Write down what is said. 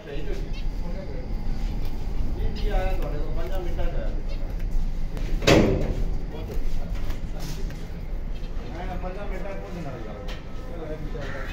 जी आया थोड़े को 5 मिनट है मैं 5 मिनट को नहीं लगा